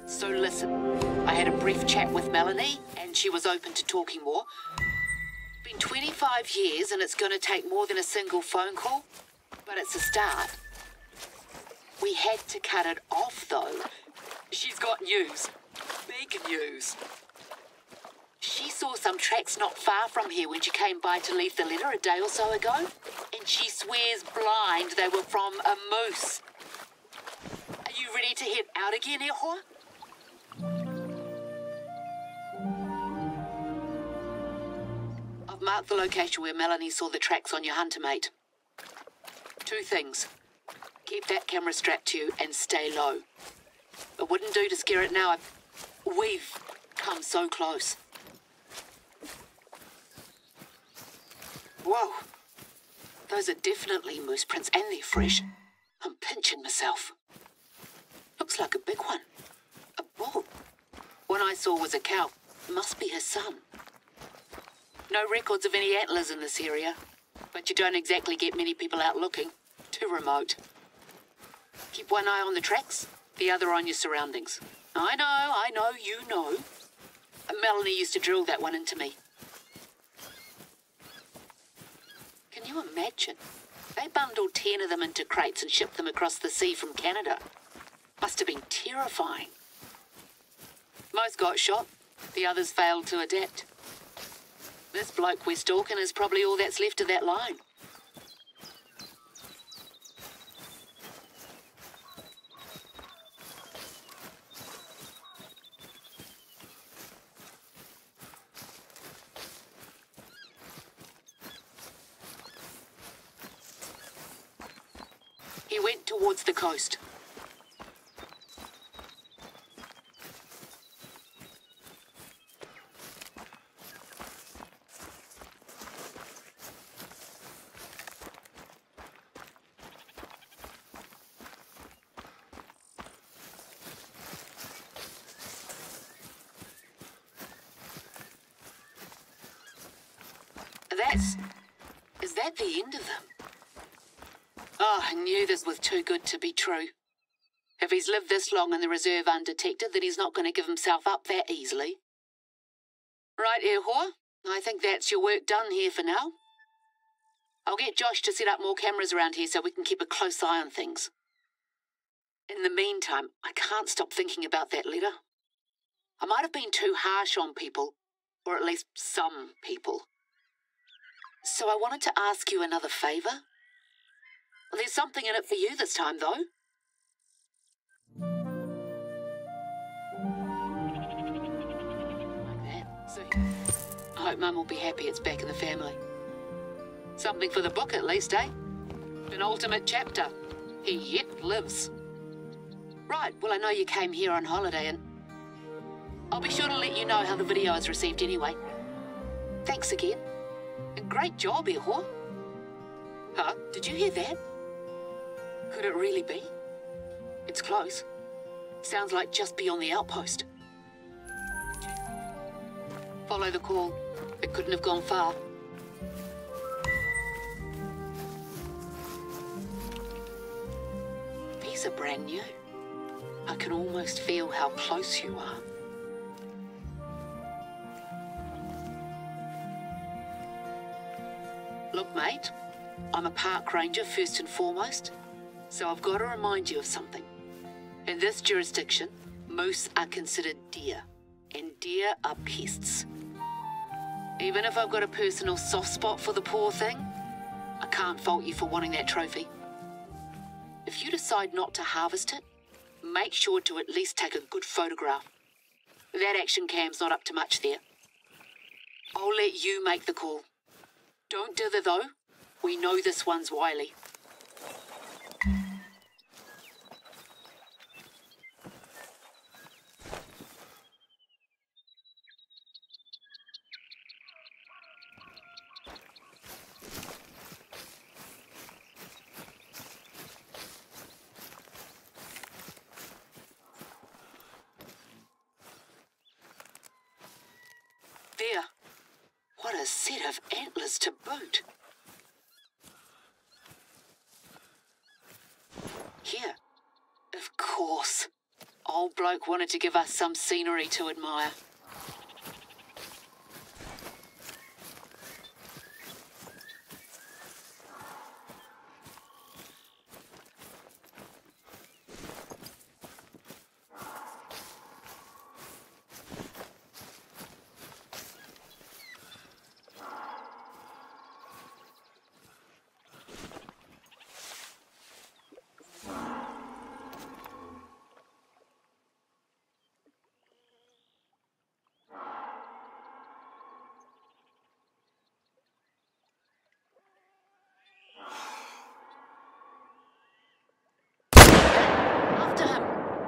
So listen, I had a brief chat with Melanie, and she was open to talking more. It's been 25 years, and it's going to take more than a single phone call, but it's a start. We had to cut it off, though. She's got news. Big news. She saw some tracks not far from here when she came by to leave the letter a day or so ago, and she swears blind they were from a moose. Are you ready to head out again, Ehua? I've marked the location where Melanie saw the tracks on your hunter mate. 2 things. Keep that camera strapped to you and stay low. It wouldn't do to scare it now. We've come so close. Whoa. Those are definitely moose prints, and they're fresh. I'm pinching myself. Looks like a big one. A bull. One I saw was a cow. Must be his son. No records of any antlers in this area, but you don't exactly get many people out looking. Too remote. Keep one eye on the tracks, the other on your surroundings. I know, you know. Melanie used to drill that one into me. Can you imagine? They bundled 10 of them into crates and shipped them across the sea from Canada. Must have been terrifying. Most got shot, the others failed to adapt. This bloke we're stalking is probably all that's left of that line. He went towards the coast. Is that the end of them? Oh, I knew this was too good to be true. If he's lived this long in the reserve undetected, then he's not going to give himself up that easily. Right, Ehua, I think that's your work done here for now. I'll get Josh to set up more cameras around here so we can keep a close eye on things. In the meantime, I can't stop thinking about that letter. I might have been too harsh on people, or at least some people. So I wanted to ask you another favour. There's something in it for you this time, though. Like that. So I hope Mum will be happy it's back in the family. Something for the book, at least, eh? An ultimate chapter. He yet lives. Right, well, I know you came here on holiday, and I'll be sure to let you know how the video is received anyway. Thanks again. And great job, Ehua. Huh? Did you hear that? Could it really be? It's close. Sounds like just beyond the outpost. Follow the call. It couldn't have gone far. These are brand new. I can almost feel how close you are. Look, mate, I'm a park ranger first and foremost, so I've got to remind you of something. In this jurisdiction, moose are considered deer, and deer are pests. Even if I've got a personal soft spot for the poor thing, I can't fault you for wanting that trophy. If you decide not to harvest it, make sure to at least take a good photograph. That action cam's not up to much there. I'll let you make the call. Don't dither, though. We know this one's wily. There. What a set of antlers to boot. Here. Of course. Old bloke wanted to give us some scenery to admire. After him.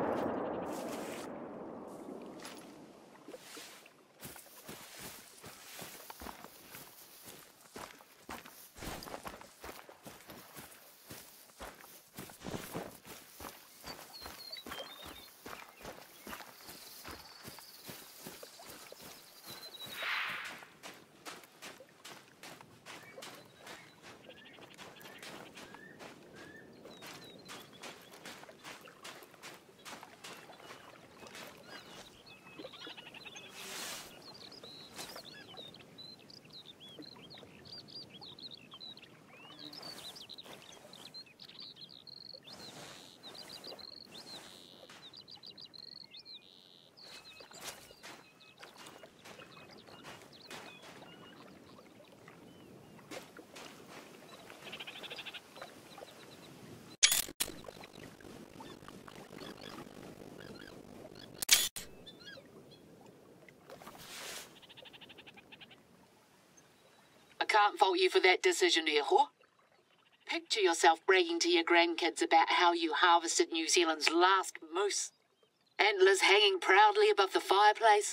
I can't fault you for that decision, Eho. Picture yourself bragging to your grandkids about how you harvested New Zealand's last moose. Antlers hanging proudly above the fireplace.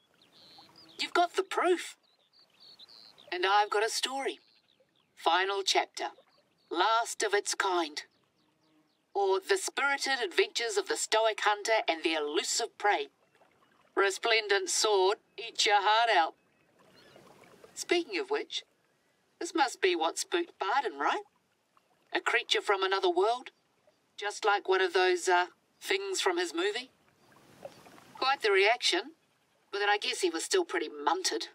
You've got the proof. And I've got a story. Final chapter. Last of its kind. Or The Spirited Adventures of the Stoic Hunter and the Elusive Prey. Resplendent sword, eat your heart out. Speaking of which, this must be what spooked Barden, right? A creature from another world? Just like one of those, things from his movie? Quite the reaction, but then I guess he was still pretty munted.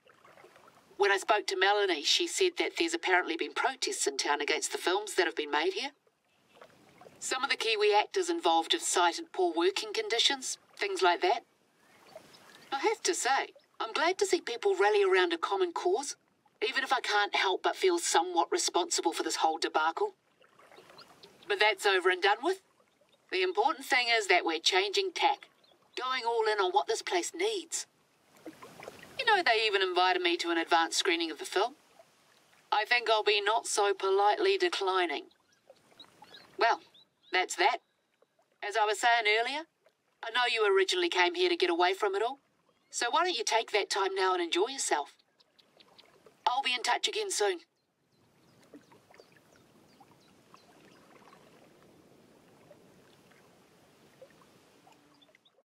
When I spoke to Melanie, she said that there's apparently been protests in town against the films that have been made here. Some of the Kiwi actors involved have cited poor working conditions, things like that. I have to say, I'm glad to see people rally around a common cause, even if I can't help but feel somewhat responsible for this whole debacle. But that's over and done with. The important thing is that we're changing tack, going all in on what this place needs. You know, they even invited me to an advanced screening of the film. I think I'll be not so politely declining. Well, that's that. As I was saying earlier, I know you originally came here to get away from it all, so why don't you take that time now and enjoy yourself? I'll be in touch again soon.